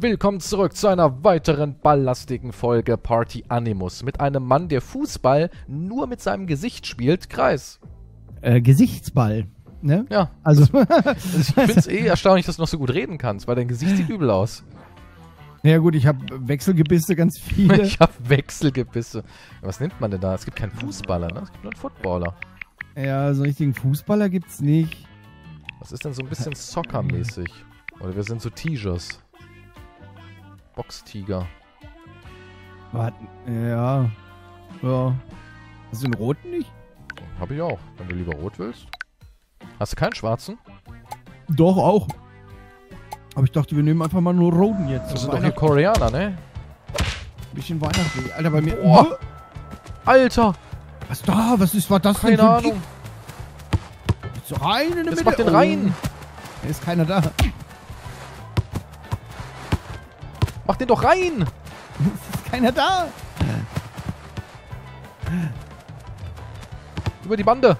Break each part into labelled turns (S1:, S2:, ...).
S1: Willkommen zurück zu einer weiteren balllastigen Folge Party Animus mit einem Mann, der Fußball nur mit seinem Gesicht spielt. Kreis.
S2: Gesichtsball, ne?
S1: Ja.
S2: Also
S1: Ich finde es erstaunlich, dass du noch so gut reden kannst, weil dein Gesicht sieht übel aus.
S2: ja gut, ich habe Wechselgebisse, ganz viele.
S1: Ich habe Wechselgebisse. Was nimmt man denn da? Es gibt keinen Fußballer, ne? Es gibt nur einen Footballer.
S2: Ja, so einen richtigen Fußballer gibt's nicht.
S1: Was ist denn so ein bisschen Soccer-mäßig? Oder wir sind so Tigers. Boxtiger.
S2: Warte, ja. Ja. Hast du den roten nicht?
S1: Hab ich auch, wenn du lieber rot willst. Hast du keinen schwarzen?
S2: Doch, auch. Aber ich dachte, wir nehmen einfach mal nur roten jetzt.
S1: Das sind doch hier Koreaner, ne?
S2: Bisschen weihnachtlich. Alter, bei mir...
S1: Boah. Alter!
S2: Was war das
S1: Keine
S2: denn für ein
S1: Ahnung.
S2: Kick? So rein in der
S1: Jetzt
S2: Mitte.
S1: mach den rein!
S2: Da ist keiner da.
S1: Mach den doch rein!
S2: Es ist keiner da.
S1: Über die Bande!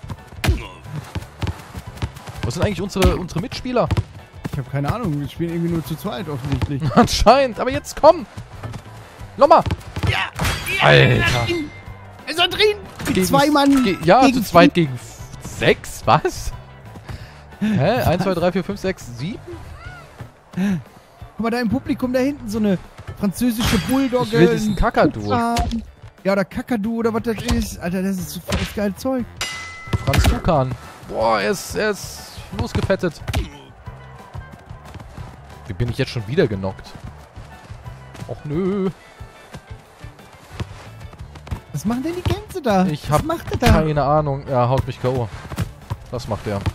S1: Was sind eigentlich unsere Mitspieler?
S2: Ich habe keine Ahnung. Wir spielen irgendwie nur zu zweit offensichtlich.
S1: Anscheinend, aber jetzt komm! Nochmal!
S2: Ja!
S1: Alter!
S2: Ist er drin?
S1: Gegen-
S2: Zwei Mann.
S1: Ja,
S2: gegen
S1: zu zweit gegen 6? Was? Hä? 1, 2, 3, 4, 5, 6, 7?
S2: Guck mal, da im Publikum da hinten so eine französische Bulldogge.
S1: Ich will diesen
S2: ein
S1: Kakadu.
S2: Tukan. Ja, oder Kakadu oder was das ist. Alter, das ist so volles geil Zeug.
S1: Franz Tukan. Boah, er ist losgefettet. Wie bin ich jetzt schon wieder genockt? Och nö.
S2: Was machen denn die Gänse da?
S1: Ich
S2: Was
S1: hab
S2: macht er da?
S1: keine Ahnung. Er haut mich K.O. Das macht er.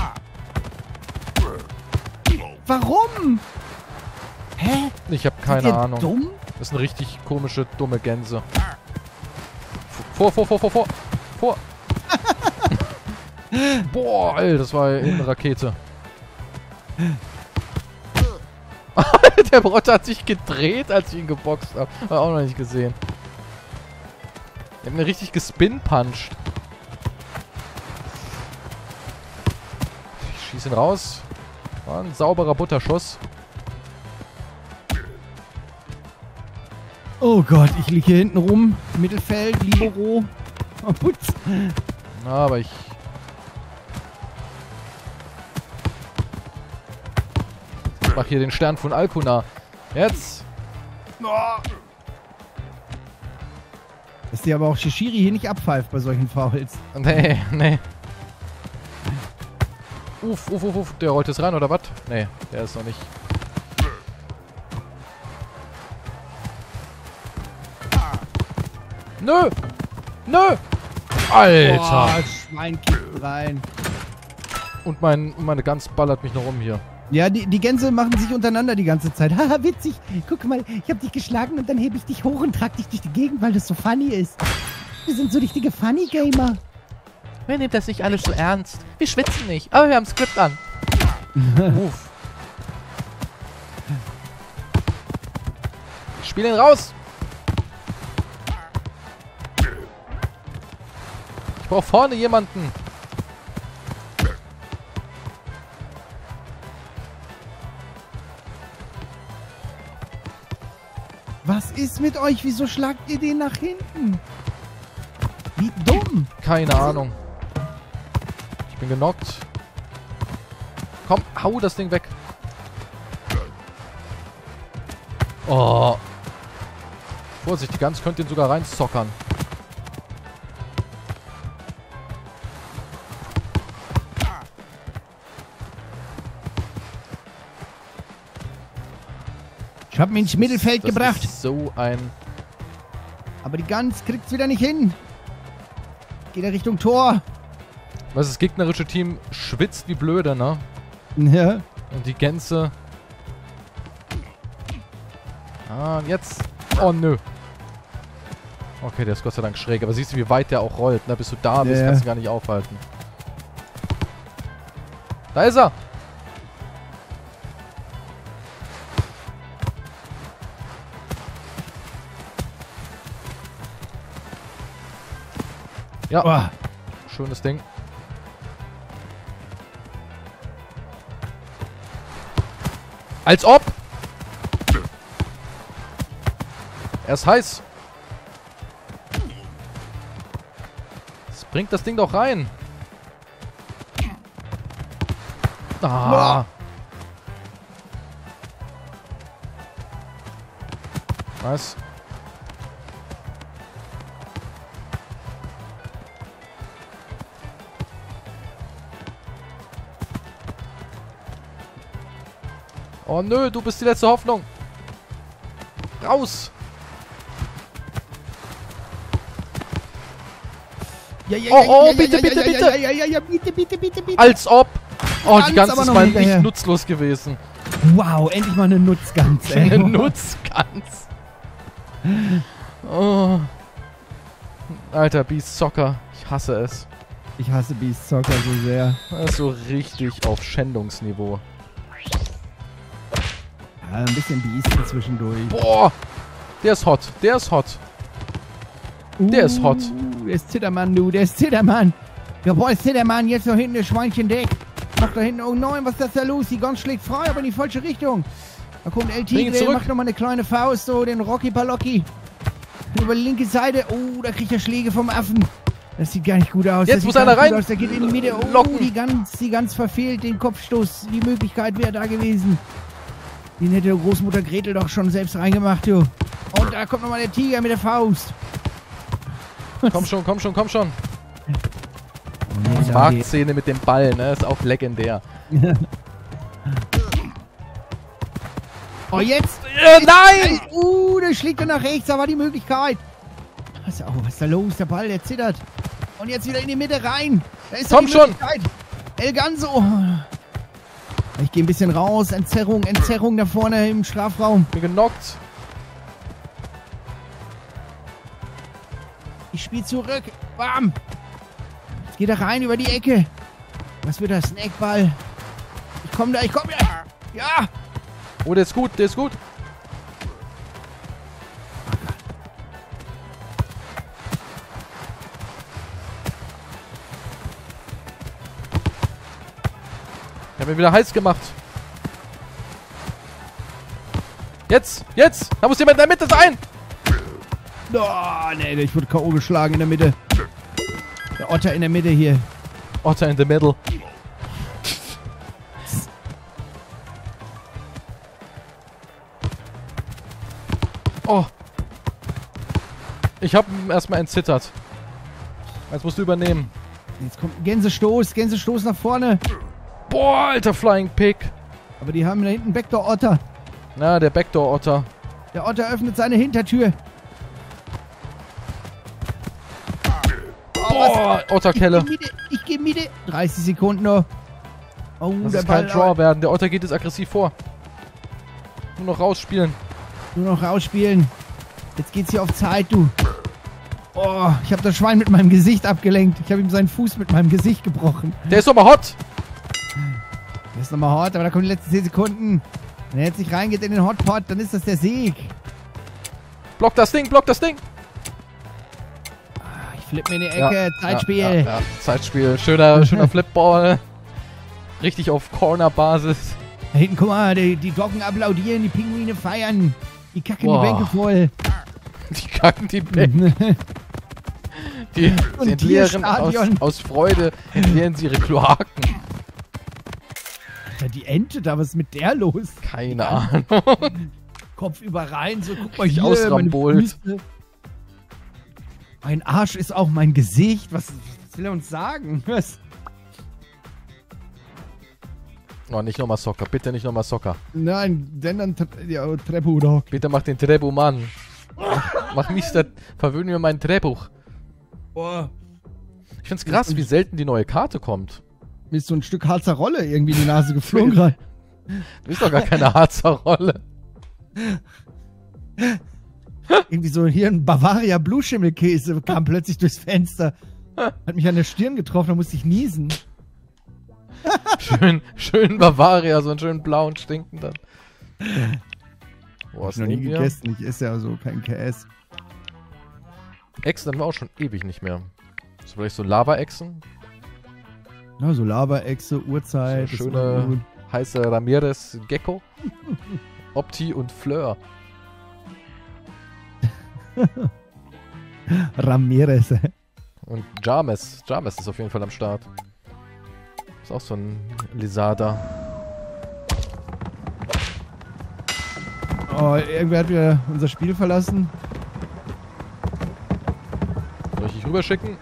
S2: Warum? Hä?
S1: Ich hab
S2: Seid
S1: keine
S2: ihr
S1: Ahnung.
S2: dumm?
S1: Das sind richtig komische, dumme Gänse. Vor. Boah, Alter, das war eine Rakete. Der Brotter hat sich gedreht, als ich ihn geboxt habe. Hab auch noch nicht gesehen. Er hat mir richtig gespin-punched. Ich schieße ihn raus. War ein sauberer Butterschuss.
S2: Oh Gott, ich liege hier hinten rum. Mittelfeld, Libero. Oh, putz.
S1: Na, aber ich... Ich mach hier den Stern von Alkuna. Jetzt!
S2: Dass dir aber auch Shishiri hier nicht abpfeift bei solchen Fouls.
S1: Nee. Uff. Der rollt jetzt rein, oder was? Nee, der ist noch nicht. Nö! Alter!
S2: Boah, Schwein kickt rein.
S1: Und meine Gans ballert mich noch um hier.
S2: Ja, die Gänse machen sich untereinander die ganze Zeit. Haha, witzig. Guck mal, ich hab dich geschlagen und dann hebe ich dich hoch und trag dich durch die Gegend, weil das so funny ist. Wir sind so richtige Funny-Gamer.
S1: Wer nimmt das nicht alles so ernst? Wir schwitzen nicht, aber wir haben Skript an. Uff. Ich spiele ihn raus. Ich brauche vorne jemanden.
S2: Was ist mit euch? Wieso schlagt ihr den nach hinten? Wie dumm.
S1: Keine Ahnung. Ich bin genockt. Komm, hau das Ding weg. Oh. Vorsicht, die Gans könnte ihn sogar reinzockern.
S2: Ich hab ihn ins Mittelfeld
S1: Das
S2: gebracht.
S1: ist so ein...
S2: Aber die Gans kriegt's wieder nicht hin. Geht er Richtung Tor.
S1: Was das gegnerische Team schwitzt wie blöde, ne?
S2: Ja.
S1: Und die Gänse... Ah, jetzt... Oh, nö. Okay, der ist Gott sei Dank schräg. Aber siehst du, wie weit der auch rollt, ne? Bis du da bist,
S2: Ja.
S1: kannst du gar nicht aufhalten. Da ist er! Ja,
S2: Oh.
S1: schönes Ding. Als ob! Er ist heiß. Das bringt das Ding doch rein. Ah. Nice. Oh nö, du bist die letzte Hoffnung. Raus. Bitte, bitte. Als ob. Oh, die Gans ist mal nicht nutzlos gewesen.
S2: Wow, endlich mal eine Nutzgans, ey.
S1: Eine Nutzgans. Oh. Alter, Beast Soccer. Ich hasse es.
S2: Ich hasse Beast Soccer so sehr.
S1: Das ist so richtig auf Schändungsniveau.
S2: Ja, ein bisschen Beast zwischendurch.
S1: Boah. Der ist hot. Der ist hot. Der ist hot.
S2: Der ist Zittermann, du. Der ist Zittermann. Jawohl, Zittermann. Jetzt noch hinten das Schweinchendeck. Macht da hinten. Oh nein, was ist das da los? Die Gans schlägt frei, aber in die falsche Richtung. Da kommt El Tigre. Macht nochmal eine kleine Faust. So, den Rocky Palocki. Über die linke Seite. Oh, da kriegt er Schläge vom Affen. Das sieht gar nicht gut aus.
S1: Jetzt muss einer rein.
S2: Der geht in die Mitte. Oh, die Gans verfehlt den Kopfstoß. Die Möglichkeit wäre da gewesen. Den hätte Großmutter Gretel doch schon selbst reingemacht, du. Und da kommt nochmal der Tiger mit der Faust.
S1: Komm schon, komm schon, komm schon. Die Marktszene mit dem Ball, ne? Ist auch legendär.
S2: Oh, jetzt!
S1: Nein!
S2: Der schlägt er nach rechts, da war die Möglichkeit. Was ist da los? Der Ball, der zittert. Und jetzt wieder in die Mitte rein. Da ist
S1: komm schon!
S2: El Ganso. Ich gehe ein bisschen raus. Entzerrung da vorne im Strafraum.
S1: Bin genockt.
S2: Ich spiele zurück. Bam! Jetzt geht er rein über die Ecke. Was wird das? Snackball. Ich komme da. Ja!
S1: Oh, der ist gut, der ist gut. Ich habe ihn wieder heiß gemacht. Jetzt! Da muss jemand in der Mitte sein!
S2: Oh, nee, ich wurde K.O. geschlagen in der Mitte. Der Otter in der Mitte hier.
S1: Otter in the middle. Oh. Ich hab ihn erstmal entzittert. Jetzt musst du übernehmen.
S2: Jetzt kommt ein Gänsestoß nach vorne.
S1: Boah, alter Flying Pig.
S2: Aber die haben da hinten Backdoor-Otter.
S1: Na, der Backdoor-Otter.
S2: Der Otter öffnet seine Hintertür.
S1: Boah, Otterkelle.
S2: Ich geh Mitte. 30 Sekunden noch. Oh,
S1: das
S2: der
S1: ist
S2: Ball
S1: kein Draw werden. Der Otter geht jetzt aggressiv vor. Nur noch rausspielen.
S2: Jetzt geht's hier auf Zeit, du. Oh, ich habe das Schwein mit meinem Gesicht abgelenkt. Ich habe ihm seinen Fuß mit meinem Gesicht gebrochen.
S1: Der ist nochmal hot.
S2: Der ist nochmal hot, aber da kommen die letzten 10 Sekunden. Wenn er jetzt nicht reingeht in den Hotpot, dann ist das der Sieg.
S1: Block das Ding, block das Ding.
S2: Ich flippe mir in die Ecke. Ja, Zeitspiel.
S1: Ja, Zeitspiel. Schöner Flipball. Richtig auf Corner-Basis.
S2: Da hinten, guck mal, die Doggen applaudieren, die Pinguine feiern. Die kacken die Bänke voll.
S1: Die kacken die Bänke. Die entleeren aus Freude, entleeren sie ihre Kloaken.
S2: Alter, die Ente da, was ist mit der los?
S1: Keine Ahnung.
S2: Kopf über rein, so guck mal hier.
S1: Ausrambolt.
S2: Mein Arsch ist auch mein Gesicht. Was will er uns sagen? Was?
S1: Oh, nicht nochmal Soccer. Bitte nicht nochmal Soccer.
S2: Nein, denn dann Trebuch.
S1: Bitte mach den Trebuch, Mann. Mach mich verwöhnen mir meinen Trebuch.
S2: Boah.
S1: Ich find's krass, wie selten die neue Karte kommt.
S2: Mir ist so ein Stück Harzer Rolle irgendwie in die Nase geflogen gerade.
S1: Du bist doch gar keine Harzer Rolle.
S2: Irgendwie so hier ein Bavaria Blueschimmelkäse kam plötzlich durchs Fenster. Hat mich an der Stirn getroffen, da musste ich niesen.
S1: schön Bavaria, so einen schönen blauen stinkenden.
S2: Boah, ist noch nie gegessen, ich esse ja so kein KS.
S1: Echsen haben wir auch schon ewig nicht mehr. Ist vielleicht so Lava-Echsen?
S2: Ja, so Lava-Echse, Uhrzeit.
S1: So schöne, heiße Ramirez Gecko. Opti und Fleur.
S2: Ramirez.
S1: Und James. James ist auf jeden Fall am Start. Ist auch so ein Lizarder.
S2: Oh, irgendwer hat wieder unser Spiel verlassen.
S1: Soll ich dich rüberschicken?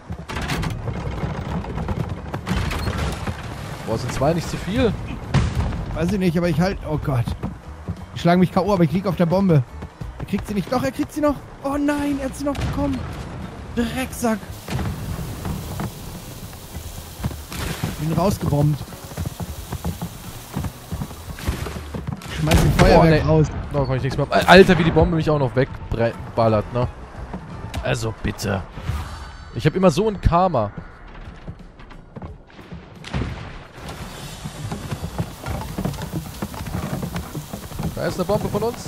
S1: Boah, sind 2 nicht zu viel?
S2: Weiß ich nicht, aber ich halt... Oh Gott. Die schlagen mich K.O., aber ich lieg auf der Bombe. Er kriegt sie nicht. Doch, er kriegt sie noch. Oh nein, er hat sie noch bekommen. Drecksack. Bin rausgebombt. Schmeiß den Feuerwerk raus.
S1: Da kann ich nichts mehr. Alter, wie die Bombe mich auch noch wegballert, ne? Also bitte. Ich habe immer so ein Karma. Da ist eine Bombe von uns.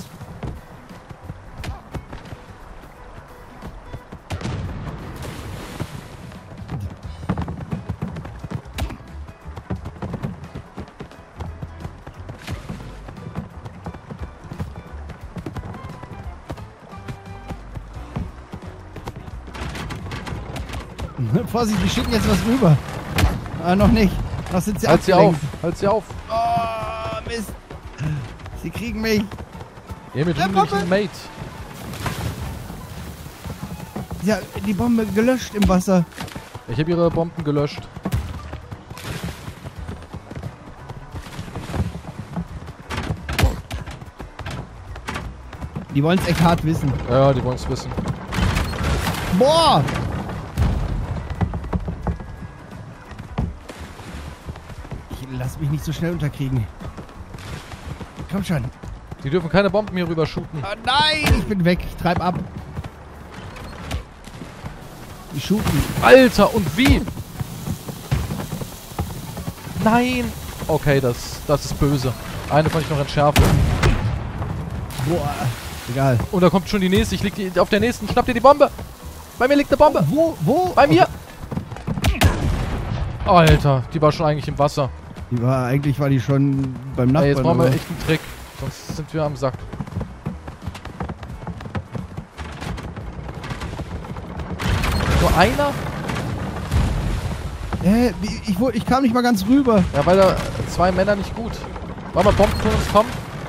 S2: Vorsicht, die schicken jetzt was rüber. Ah, noch nicht. Noch sind sie abgelenkt.
S1: Halt sie auf.
S2: Oh, Mist. Sie kriegen mich.
S1: Ja, mit unglücklichen Mate.
S2: Ja, die Bombe gelöscht im Wasser.
S1: Ich habe ihre Bomben gelöscht.
S2: Die wollen es echt hart wissen.
S1: Ja, die wollen es wissen.
S2: Boah! Ich lass mich nicht so schnell unterkriegen. Komm schon.
S1: Die dürfen keine Bomben hier rüber shooten.
S2: Oh nein, ich bin weg. Ich treib ab. Die shooten.
S1: Alter, und wie? Nein! Okay, das ist böse. Eine konnte ich noch entschärfen.
S2: Boah. Egal.
S1: Und da kommt schon die nächste. Ich lieg auf der nächsten. Schnapp dir die Bombe. Bei mir liegt eine Bombe.
S2: Wo?
S1: Bei mir. Alter, die war schon eigentlich im Wasser.
S2: Eigentlich war die schon beim Nachbarn.
S1: Ey, jetzt brauchen wir echt einen Trick. Sonst sind wir am Sack. Nur einer?
S2: Ich kam nicht mal ganz rüber.
S1: Ja, weil da 2 Männer nicht gut. Warte mal, Bomben von uns kommen.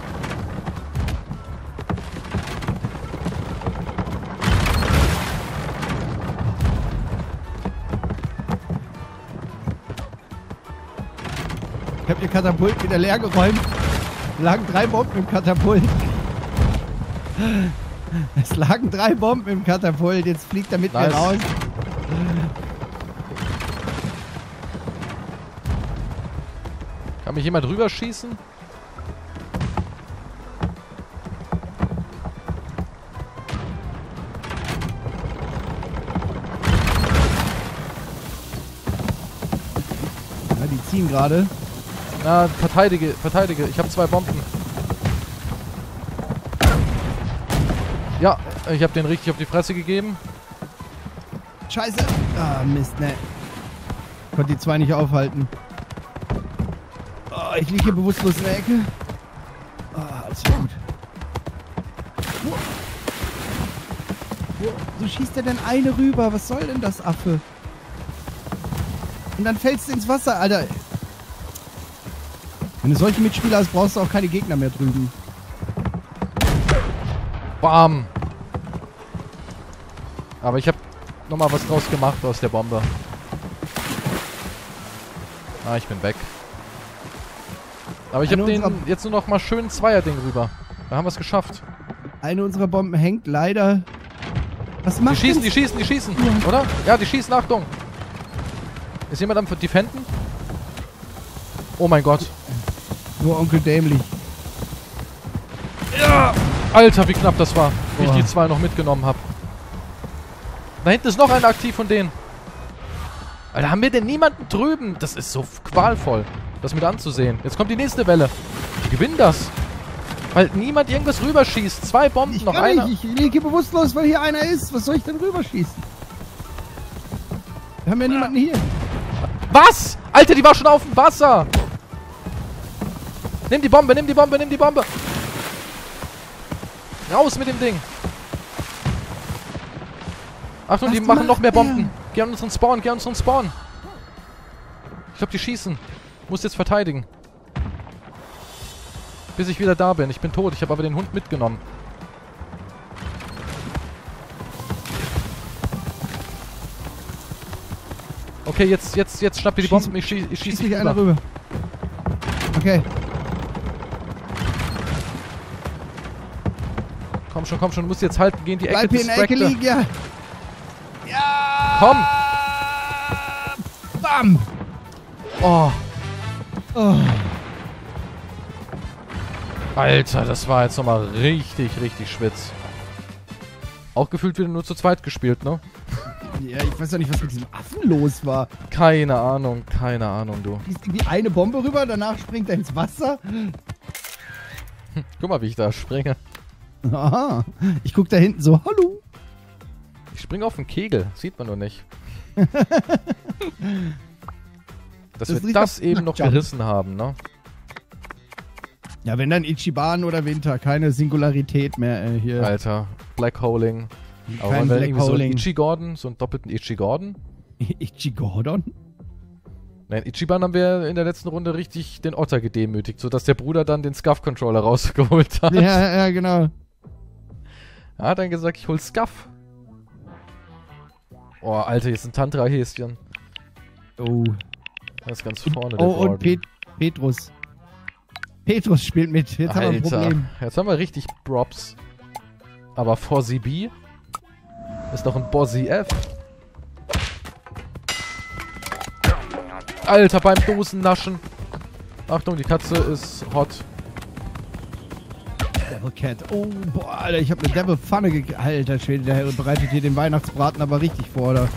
S2: Ich hab ihr Katapult wieder leer geräumt. Lagen 3 Bomben im Katapult. Es lagen 3 Bomben im Katapult. Jetzt fliegt er mit mir raus.
S1: Kann mich jemand rüberschießen?
S2: Ja, die ziehen gerade.
S1: Na, verteidige. Ich habe 2 Bomben. Ja, ich habe den richtig auf die Fresse gegeben.
S2: Scheiße. Ah, Mist, ne. Konnte die 2 nicht aufhalten. Oh, ich liege hier bewusstlos in der Ecke. Ah, alles gut. So schießt er denn eine rüber? Was soll denn das, Affe? Und dann fällst du ins Wasser, Alter. Wenn du solche Mitspieler hast, brauchst du auch keine Gegner mehr drüben.
S1: Bam! Aber ich habe nochmal was draus gemacht aus der Bombe. Ah, ich bin weg. Aber ich habe den jetzt nur noch mal schön Zweierding rüber. Da haben wir es geschafft.
S2: Eine unserer Bomben hängt leider. Was macht
S1: die schießen,
S2: Ja.
S1: oder? Ja, die schießen, Achtung. Ist jemand am Defenden? Oh mein Gott.
S2: Nur Onkel Dämlich.
S1: Ja! Alter, wie knapp das war, wie ich die 2 noch mitgenommen habe. Da hinten ist noch einer aktiv von denen. Alter, haben wir denn niemanden drüben? Das ist so qualvoll, das mit anzusehen. Jetzt kommt die nächste Welle. Die gewinnen das. Weil niemand irgendwas rüberschießt. 2 Bomben, noch einer.
S2: Ich liege hier bewusstlos, weil hier einer ist. Was soll ich denn rüberschießen? Wir haben ja niemanden hier.
S1: Was? Alter, die war schon auf dem Wasser. Nimm die Bombe. Raus mit dem Ding. Achtung, die machen noch mehr Bomben. Geh an unseren Spawn, geh an unseren Spawn. Ich glaube, die schießen. Muss jetzt verteidigen. Bis ich wieder da bin. Ich bin tot. Ich habe aber den Hund mitgenommen. Okay, jetzt schnapp dir die Bomben. Ich schieße dich
S2: einer rüber. Okay.
S1: Komm schon. Du musst jetzt halten. Geh in die Ecke.
S2: Bleib hier in der Ecke liegen, ja. Ja!
S1: Komm!
S2: Bam!
S1: Oh.
S2: Oh.
S1: Alter, das war jetzt nochmal richtig schwitz. Auch gefühlt wieder nur zu zweit gespielt, ne?
S2: Ja, ich weiß doch nicht, was mit diesem Affen los war.
S1: Keine Ahnung, du.
S2: Schießt irgendwie eine Bombe rüber, danach springt er ins Wasser.
S1: Guck mal, wie ich da springe.
S2: Aha. Ich guck da hinten so, hallo.
S1: Ich springe auf den Kegel, sieht man nur nicht. Dass wir das eben noch gerissen haben, ne?
S2: Ja, wenn dann Ichiban oder Winter, keine Singularität mehr hier.
S1: Alter, Black Holing. Aber wollen wir irgendwie so einen Ichi-Gordon, so einen doppelten Ichi-Gordon?
S2: Ichi-Gordon?
S1: Nein, Ichiban haben wir in der letzten Runde richtig den Otter gedemütigt, sodass der Bruder dann den Scuff-Controller rausgeholt hat.
S2: Ja, genau.
S1: Er hat dann gesagt, ich hol Scuff. Oh, Alter, hier ist ein Tantra-Häschen.
S2: Oh.
S1: Das ist ganz vorne, der
S2: und Petrus. Petrus spielt mit. Jetzt haben wir ein Problem.
S1: Jetzt haben wir richtig Props. Aber Fozzie B ist doch ein Bozzy F. Alter, beim Dosennaschen. Achtung, die Katze ist hot.
S2: Devil Cat. Oh, boah, Alter, ich habe eine Devil Pfanne Alter Schwede, der bereitet hier den Weihnachtsbraten aber richtig vor, oder?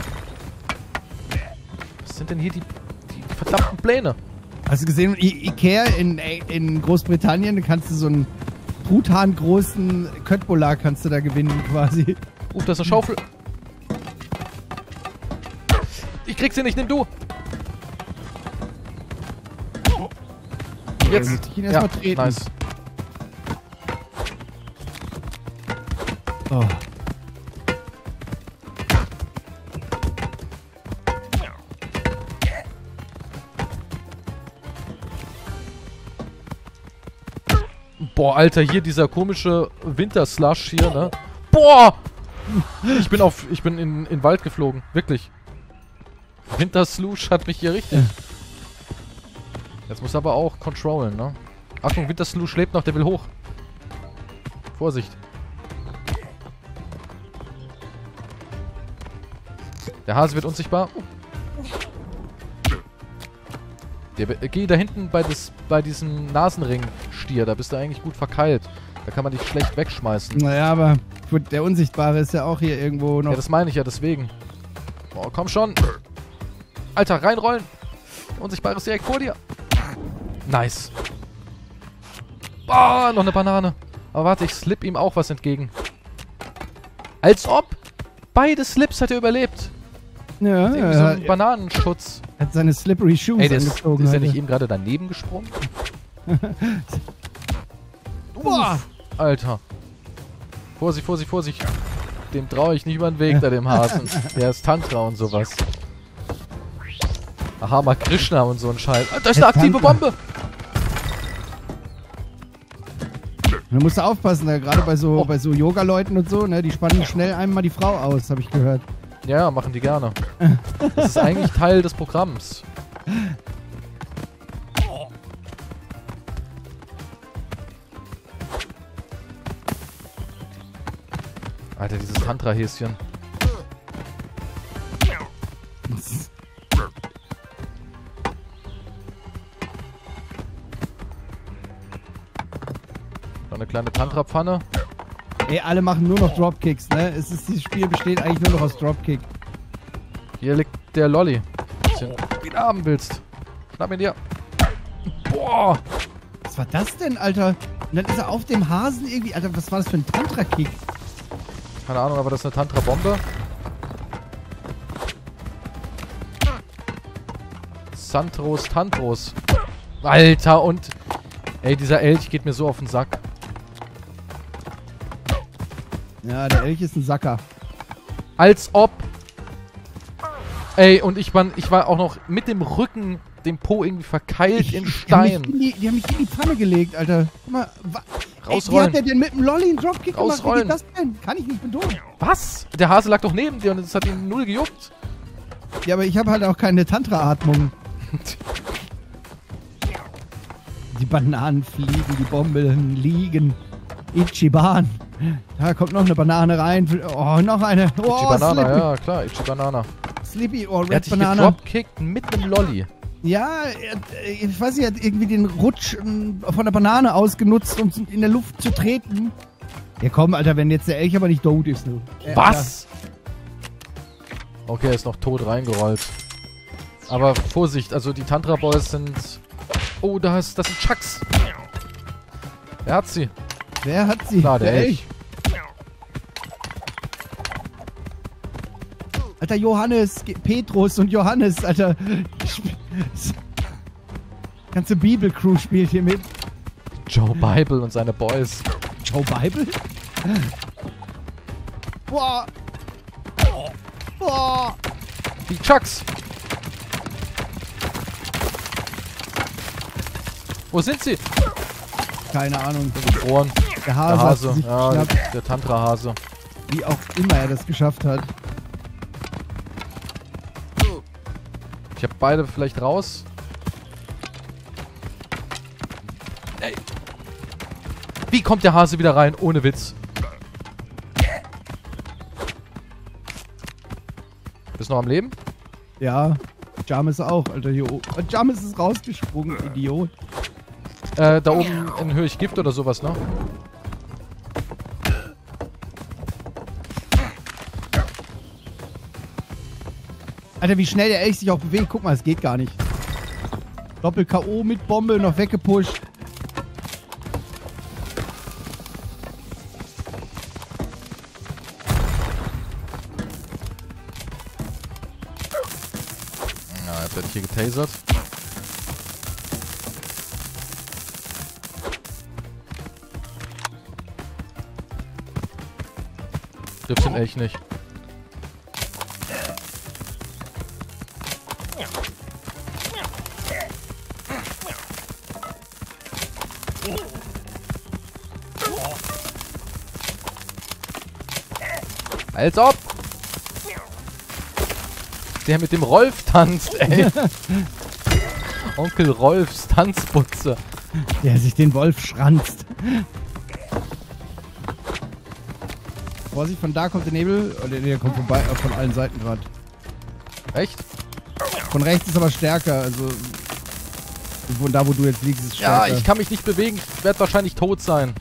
S1: Was sind denn hier die verdammten Pläne?
S2: Hast du gesehen, Ikea in Großbritannien, da kannst du so einen Truthahn großen Köttbullar kannst du da gewinnen quasi.
S1: Da ist eine Schaufel. Ich krieg sie nicht, nimm du. Jetzt.
S2: Muss ich ihn erstmal treten.
S1: Nice.
S2: Oh.
S1: Boah, Alter, hier dieser komische Winterslush hier, ne? Boah! Ich bin in den Wald geflogen. Wirklich. Winterslush hat mich hier richtig. Jetzt muss aber auch controllen, ne? Achtung, Winterslush lebt noch, der will hoch. Vorsicht. Der Hase wird unsichtbar. Geh da hinten bei diesem Nasenring-Stier. Da bist du eigentlich gut verkeilt. Da kann man dich schlecht wegschmeißen.
S2: Naja, aber gut, der Unsichtbare ist ja auch hier irgendwo noch.
S1: Ja, das meine ich ja, deswegen. Oh, komm schon. Alter, reinrollen. Der Unsichtbare ist direkt vor dir. Nice. Oh, noch eine Banane. Aber warte, ich slip ihm auch was entgegen. Als ob. Beide Slips hat er überlebt.
S2: Ja,
S1: irgendwie so einen Bananenschutz.
S2: Hat seine Slippery Shoes angezogen.
S1: Ist er nicht eben gerade daneben gesprungen? Boah! Alter. Vorsicht, Vorsicht, Vorsicht. Dem traue ich nicht über den Weg, da dem Hasen. Der ist Tantra und sowas. Aha, mal Krishna und so ein Scheiß. Da ist eine aktive Bombe!
S2: Da musst du aufpassen, gerade bei so Yoga-Leuten und so, ne? Die spannen schnell einmal die Frau aus, habe ich gehört.
S1: Ja, machen die gerne. Das ist eigentlich Teil des Programms. Alter, dieses Tantra-Häschen. Noch eine kleine Tantra-Pfanne.
S2: Ey, alle machen nur noch Dropkicks, ne? Dieses Spiel besteht eigentlich nur noch aus Dropkick.
S1: Hier liegt der Lolli. Wenn du ihn haben willst. Schnapp ihn dir. Boah!
S2: Was war das denn, Alter? Und dann ist er auf dem Hasen irgendwie... Alter, was war das für ein Tantra-Kick?
S1: Keine Ahnung, aber das ist eine Tantra-Bombe. Santros, Tantros. Alter, und... Ey, dieser Elch geht mir so auf den Sack.
S2: Ja, der Elch ist ein Sacker.
S1: Als ob. Ey, und ich war auch noch mit dem Rücken, dem Po irgendwie verkeilt in Stein.
S2: Die haben mich in die Pfanne gelegt, Alter. Guck mal,
S1: rausrollen.
S2: Wie hat der denn mit dem Lolli einen Dropkick gemacht? Wie
S1: Rausrollen.
S2: geht das denn? Kann ich nicht, bin tot.
S1: Was? Der Hase lag doch neben dir und es hat ihn null gejuckt.
S2: Ja, aber ich habe halt auch keine Tantra-Atmung. Die Bananen fliegen, die Bomben liegen. Ichiban. Da kommt noch eine Banane rein. Oh, noch eine. Oh,
S1: Ichi Banana,
S2: Slippy.
S1: ja klar, Ichi Banana.
S2: Slippy, oh,
S1: Er hat
S2: Red
S1: dich
S2: Banana.
S1: gedropkickt mit einem Lolli.
S2: Ja, ich weiß nicht, er hat irgendwie den Rutsch von der Banane ausgenutzt, um in der Luft zu treten. Ja komm, Alter, wenn jetzt der Elch aber nicht tot ist, du.
S1: Was? Okay, er ist noch tot reingerollt. Aber Vorsicht, also die Tantra Boys sind... Oh, das sind Chucks. Wer hat sie?
S2: Wer hat sie?
S1: Klar, der Elch.
S2: Alter, Johannes, Petrus und Johannes, Alter. Ganze Bibel-Crew spielt hier mit.
S1: Joe Bible und seine Boys.
S2: Joe Bible? Boah. Boah.
S1: Die Chucks. Wo sind sie?
S2: Keine Ahnung.
S1: Ohren.
S2: Der
S1: Der
S2: Hase, hat
S1: Hase.
S2: sich
S1: Ja,
S2: knapp,
S1: der Tantra-Hase.
S2: wie auch immer er das geschafft hat.
S1: Ich hab beide vielleicht raus. Ey. Wie kommt der Hase wieder rein? Ohne Witz. Bist du noch am Leben?
S2: Ja, James auch, Alter, hier oben. James ist rausgesprungen, Idiot.
S1: Da oben in Höhe Gift oder sowas, ne?
S2: Alter, wie schnell der Elch sich auch bewegt. Guck mal, es geht gar nicht. Doppel-K.O. mit Bombe, noch weggepusht.
S1: Ja, jetzt werde ich hier getasert. Trifft den Elch nicht. Als ob! Der mit dem Rolf tanzt, ey. Onkel Rolfs Tanzputze.
S2: Der sich den Wolf schranzt. Vorsicht, von da kommt der Nebel. Oh, der kommt vorbei, von allen Seiten gerade.
S1: Echt?
S2: Von rechts ist aber stärker, also... Von da, wo du jetzt liegst, ist
S1: Ja,
S2: stärker.
S1: ich kann mich nicht bewegen. Ich werde wahrscheinlich tot sein.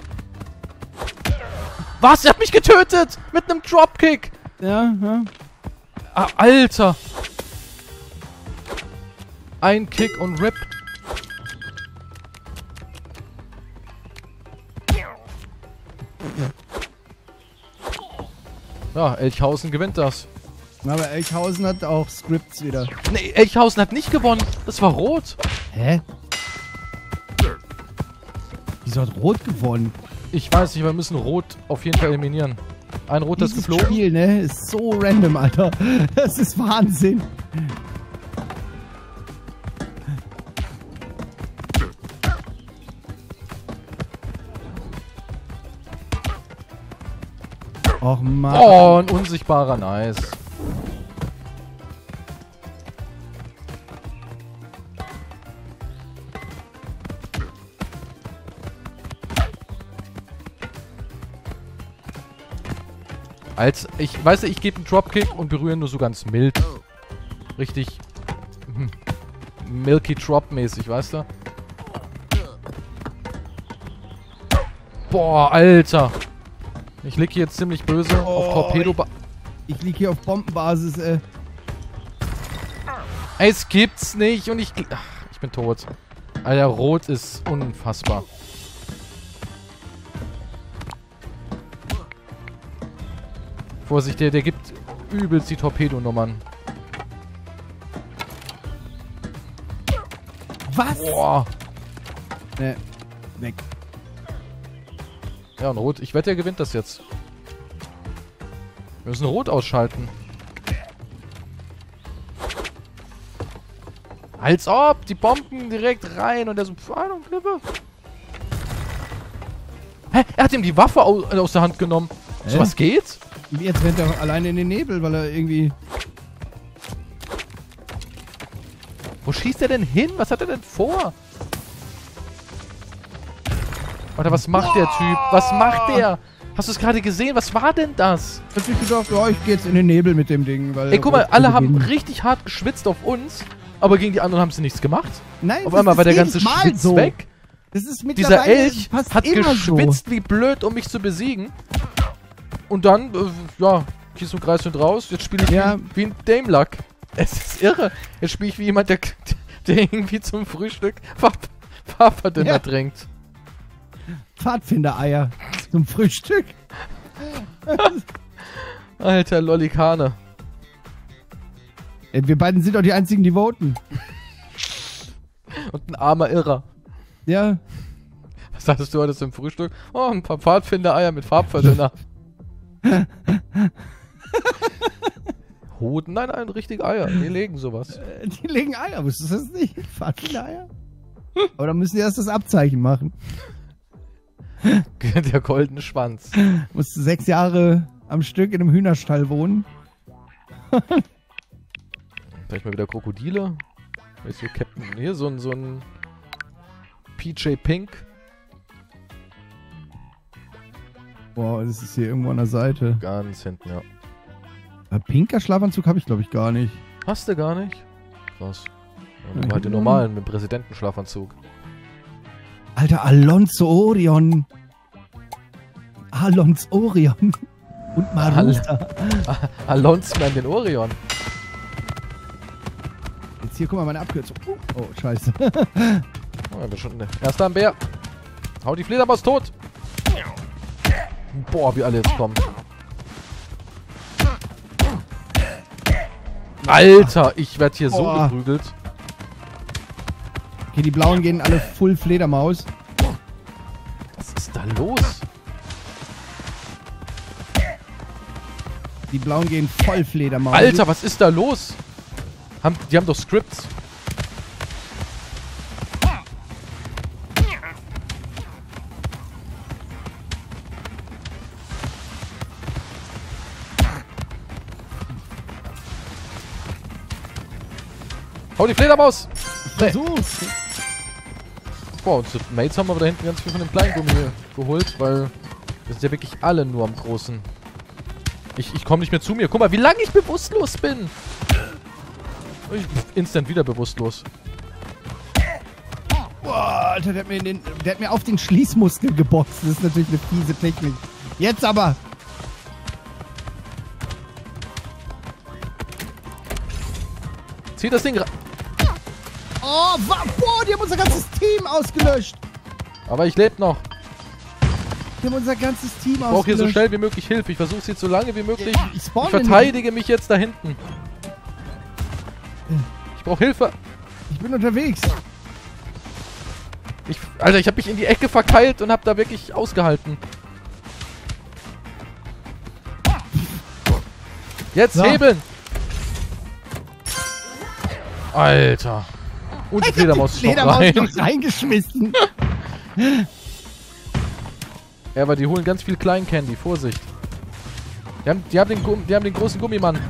S1: Was? Er hat mich getötet! Mit einem Dropkick!
S2: Ja, ja.
S1: Ah, Alter! Ein Kick und Rip. Ja, Elchhausen gewinnt das.
S2: Aber Elchhausen hat auch Scripts wieder.
S1: Nee, Elchhausen hat nicht gewonnen. Das war rot.
S2: Hä? Wieso hat Rot gewonnen?
S1: Ich weiß nicht, wir müssen Rot auf jeden Fall eliminieren. Ein Rot ist
S2: Dieses
S1: geflogen.
S2: Spiel, ne, ist so random, Alter. Das ist Wahnsinn. Och Mann.
S1: Oh, ein unsichtbarer, nice. Ich weiß, ich gebe einen Dropkick und berühre nur so ganz mild. Richtig Milky Drop mäßig, weißt du? Boah, Alter. Ich lieg hier jetzt ziemlich böse auf Torpedo.
S2: Ich lieg hier auf Bombenbasis, ey.
S1: Ey, es gibt's nicht und ich bin tot. Alter, Rot ist unfassbar. Vorsicht, der gibt übelst die Torpedonummern.
S2: Was?
S1: Boah.
S2: Ne, weg.
S1: Ja, und Rot, ich wette, er gewinnt das jetzt. Wir müssen Rot ausschalten. Als ob! Die Bomben direkt rein und der so... Ahnung, Klippe. Hä? Er hat ihm die Waffe aus der Hand genommen. So was geht?
S2: Jetzt rennt er alleine in den Nebel, weil er irgendwie...
S1: Wo schießt er denn hin? Was hat er denn vor? Alter, was macht der Typ? Was macht der? Hast du es gerade gesehen? Was war denn das?
S2: Ich hab nicht gedacht, ja, ich geh jetzt in den Nebel mit dem Ding, weil...
S1: Ey, guck mal, alle haben richtig hart geschwitzt auf uns, aber gegen die anderen haben sie nichts gemacht.
S2: Nein,
S1: auf einmal war der ganze Schwitz
S2: so
S1: weg.
S2: Das ist
S1: Dieser Elch
S2: fast
S1: hat
S2: immer
S1: geschwitzt
S2: so.
S1: wie blöd, um mich zu besiegen. Und dann, ja, Kies und Kreis sind raus. Jetzt spiele ich wie ein Dameluck. Es ist irre. Jetzt spiele ich wie jemand, der irgendwie zum Frühstück Pfadfinder trinkt.
S2: Pfadfinder-Eier zum Frühstück.
S1: Alter, Lollikane.
S2: Ey, wir beiden sind doch die einzigen, die voten.
S1: Und ein armer Irrer.
S2: Ja.
S1: Was hattest du heute zum Frühstück? Oh, ein paar Pfadfinder-Eier mit Farbverdünner. Hoden? Nein, richtige Eier. Die legen sowas.
S2: Die legen Eier, wusstest du das nicht? Pfadfinder-Eier? Aber dann müssen die erst das Abzeichen machen.
S1: Der goldene Schwanz.
S2: Musst du 6 Jahre am Stück in einem Hühnerstall wohnen.
S1: Vielleicht mal wieder Krokodile. Ist hier Captain. Hier so ein PJ Pink.
S2: Boah, das ist hier irgendwo an der Seite.
S1: Ganz hinten, ja.
S2: Pinker Schlafanzug habe ich, glaube ich, gar nicht.
S1: Hast du gar nicht? Krass. Ja, halt den normalen mit dem Präsidentenschlafanzug.
S2: Alter, Alonso Orion. Alonso Orion. Und Marusta.
S1: Alonso an den Orion.
S2: Jetzt hier, guck mal, meine Abkürzung. Oh, scheiße.
S1: Oh, schon erster am Bär. Hau die Fledermaus tot. Boah, wie alle jetzt kommen. Alter, ich werde hier so geprügelt.
S2: Okay, die Blauen gehen alle full Fledermaus.
S1: Was ist da los?
S2: Die Blauen gehen voll Fledermaus.
S1: Alter, was ist da los? Die haben doch Scripts. Hau die Fledermaus!
S2: Versuch's!
S1: Boah, unsere Mates haben aber da hinten ganz viel von dem kleinen Gummi geholt, weil wir sind ja wirklich alle nur am Großen. Ich komme nicht mehr zu mir. Guck mal, wie lange ich bewusstlos bin! Ich bin instant wieder bewusstlos.
S2: Boah, Alter, der hat mir auf den Schließmuskel geboxt. Das ist natürlich eine fiese Technik. Jetzt aber!
S1: Zieh das Ding rein.
S2: Oh, boah, die haben unser ganzes Team ausgelöscht.
S1: Aber ich lebe noch.
S2: Die haben unser ganzes Team ausgelöscht.
S1: Ich brauche hier so schnell wie möglich Hilfe. Ich versuche es jetzt so lange wie möglich.
S2: Ich
S1: verteidige mich jetzt da hinten. Ich brauche Hilfe.
S2: Ich bin unterwegs.
S1: Alter, ich habe mich in die Ecke verkeilt und habe da wirklich ausgehalten. Jetzt so. Hebeln. Alter. Und die Fledermaus noch
S2: reingeschmissen.
S1: Ja, aber die holen ganz viel Klein-Candy. Vorsicht. Die haben den großen Gummimann.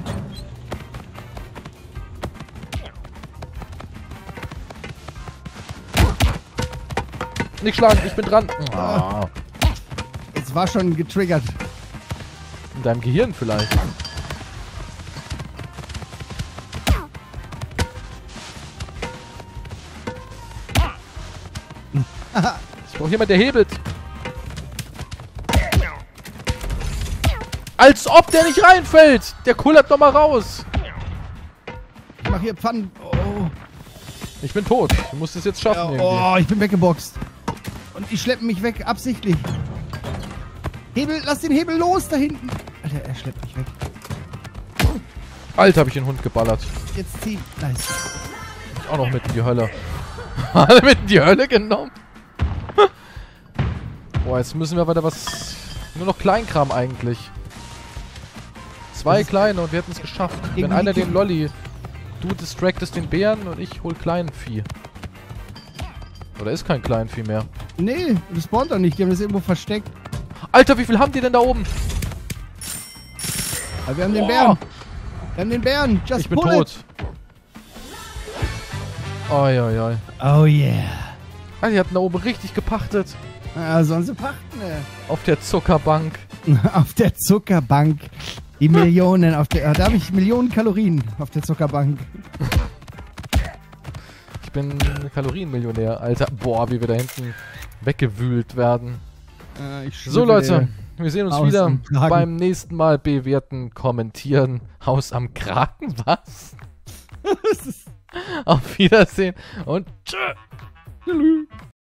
S1: Nicht schlagen, ich bin dran. Oh.
S2: Es war schon getriggert.
S1: In deinem Gehirn vielleicht. Ich brauche jemand, der hebelt. Als ob der nicht reinfällt. Der kullert doch mal raus.
S2: Ich mach hier Pfannen. Oh.
S1: Ich bin tot. Du musst es jetzt schaffen.
S2: Ja, oh, ich bin weggeboxt. Und die schleppen mich weg, absichtlich. Hebel, lass den Hebel los da hinten. Alter, er schleppt mich weg.
S1: Alter, hab ich den Hund geballert.
S2: Jetzt zieh. Nice.
S1: Ich auch noch mit in die Hölle. Alle mit in die Hölle genommen. Boah, jetzt müssen wir weiter was... Nur noch Kleinkram eigentlich. 2 kleine und wir hätten es geschafft. Wenn
S2: Irgendwie
S1: einer den Lolli... Du distractest den Bären und ich hol Kleinvieh. Oder ist kein Kleinvieh mehr?
S2: Nee, das spawnt doch nicht. Die haben das irgendwo versteckt.
S1: Alter, wie viel haben die denn da oben?
S2: Aber wir haben den Bären. Wir haben den Bären. Just
S1: ich bin
S2: pull
S1: tot.
S2: It.
S1: Oi, oi, oi.
S2: Oh yeah.
S1: Ah, die hatten da oben richtig gepachtet.
S2: Ah, sollen sie pachten, ey.
S1: Auf der Zuckerbank.
S2: Auf der Zuckerbank. Die Millionen auf der... Da habe ich Millionen Kalorien auf der Zuckerbank.
S1: Ich bin Kalorienmillionär, Alter. Boah, wie wir da hinten weggewühlt werden. So, Leute. Wir sehen uns wieder beim nächsten Mal bewerten, kommentieren. Haus am Kraken, was? Auf Wiedersehen und tschö.